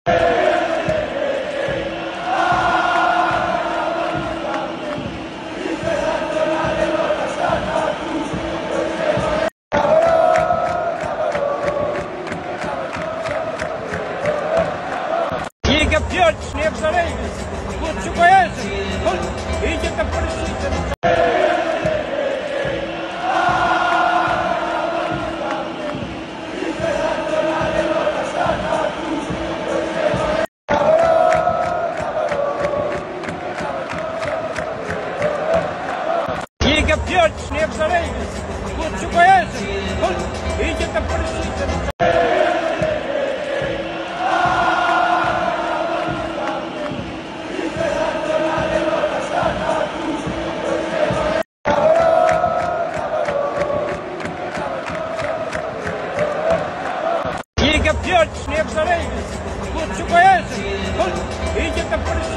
Liga Piotr, nie przerejmy. Kurczę, kojarzy. Idzie to porysicie. Liga Piotr, nie przerejmy. Kurczę, kojarzy. Idzie to porysicie. Liga Piotr, nie przerejmy. Kurczę, kojarzy. Idzie to porysicie.